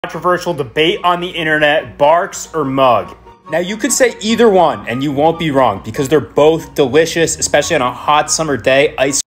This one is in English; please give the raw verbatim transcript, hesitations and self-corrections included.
Controversial debate on the internet, Barks or Mug. Now you could say either one and you won't be wrong because they're both delicious, especially on a hot summer day. Ice